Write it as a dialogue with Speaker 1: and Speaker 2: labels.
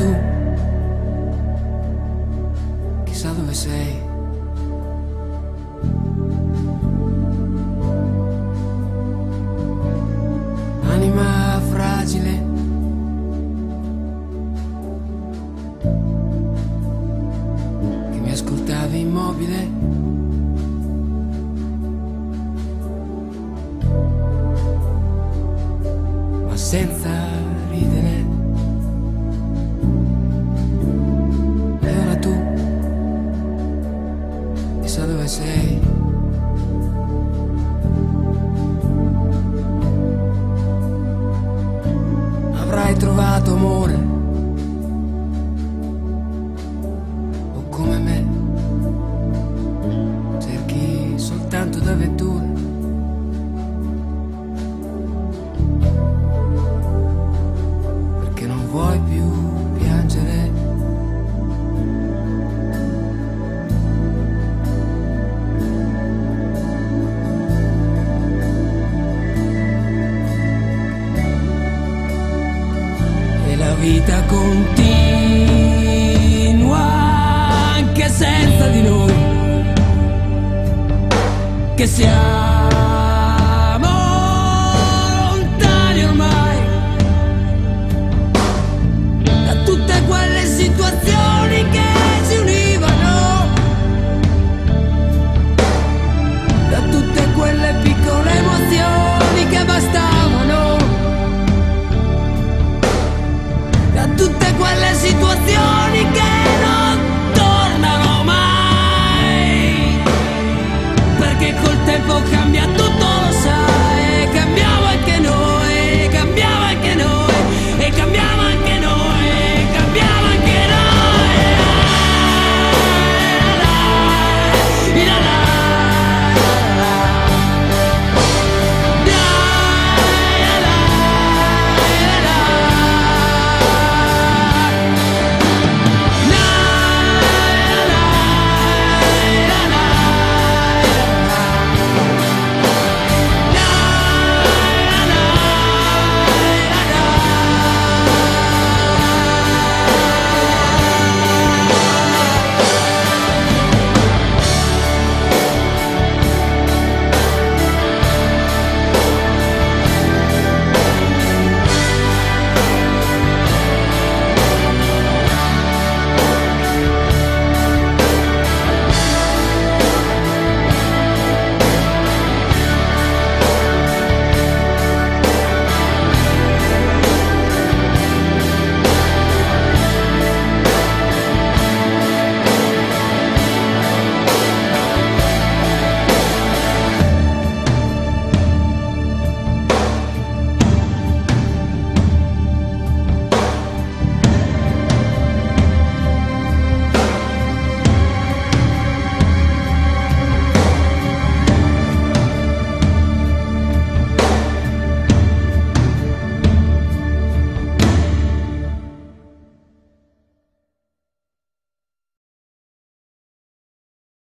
Speaker 1: tu, chissà dove sei. Anima fragile, che mi ascoltavi immobile, ma senza ridere. E ora tu, chissà dove sei. Avrai trovato amore, o come me cerchi soltanto d'avventure. Perché non vuoi più piangere. La vita continua anche senza di noi, che siamo